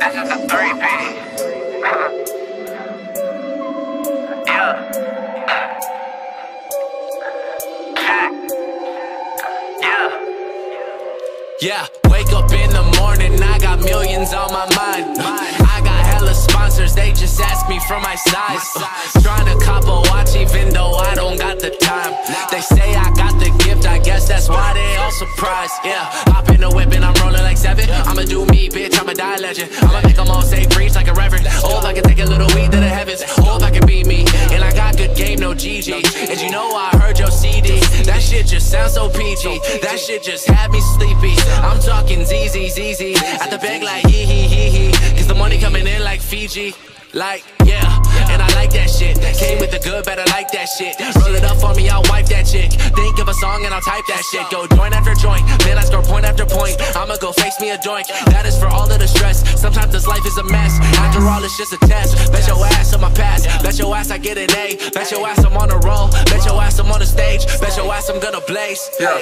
This is a 3P. Yeah. Yeah, wake up in the morning, I got millions on my mind. I got hella sponsors, they just ask me for my size. Trying to cop a watch even though I don't got the time. They say I got the gift, I guess that's why they all surprised. Yeah, hop in the whip and I'm rolling like 7. I'ma do me, bitch, I'ma die a legend. I'ma make them all say preach like a reverend. Oh, if I can take a little weed to the heavens. Oh, if I can beat me, and I got good game, no GG. And you know I heard your CD, that shit just sounds so PG. That shit just had me sleepy. I'm talking ZZ at the bank like hee. Cause the money coming in like Fiji. Like, yeah, and I like that shit. Came with the good, better like that shit. Roll it up for me, I'll wipe that chick. Think of a song and I'll type that shit. Go joint after joint, then I score point after point. I'ma go face me a joint, that is for all of the stress. Sometimes this life is a mess, after all it's just a test. Bet your ass on my past, bet your ass I get an A. Bet your ass I'm on a roll, bet your ass I'm on the stage. Bet your ass I'm gonna blaze.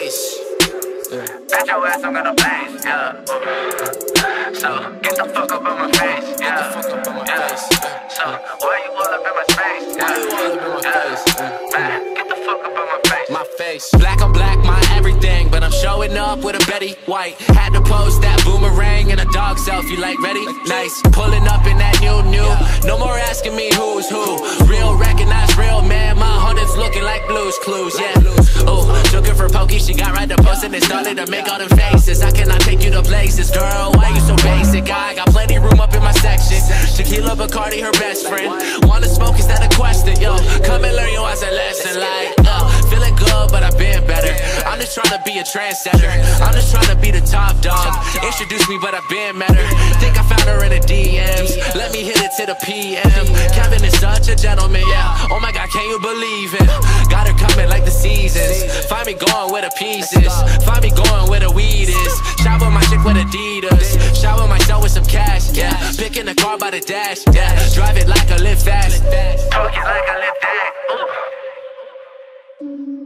Bet your ass I'm gonna blaze, yeah. So, get the fuck up on my face, yeah. So, why you all up in my space, yeah. Man, get the fuck up on my face. My face, black on black, my everything. But I'm showing up with a Betty White. Had to post that boomerang and a dog selfie, like ready? Nice, pulling up in that new. No more asking me who's who. Real, recognize real, man. My hundreds looking like Blue's Clues, yeah. Oh, took her for pokey, she got right to posting and started to make all them faces. I cannot take you to places, girl, why you so basic? I got plenty room up in my section. Tequila, Bacardi, her best friend. Wanna smoke, is that a question? Yo, come and learn your ass a lesson. Like, feeling good, but I've been better. I'm just trying to be a trendsetter. I'm just trying to be the top dog. Introduce me, but I've been met her. Think I found her in the DMs. Let me hit it to the PM. Kevin is such a gentleman, yeah. Oh my God, can you believe it? Got her coming like the seasons. Find me going where the pieces. Find me going where the weed is. Shower my chick with Adidas. Shower myself with some cash, yeah. Picking the car by the dash, yeah. Drive it like I live fast. Talk it like I live that. Ooh.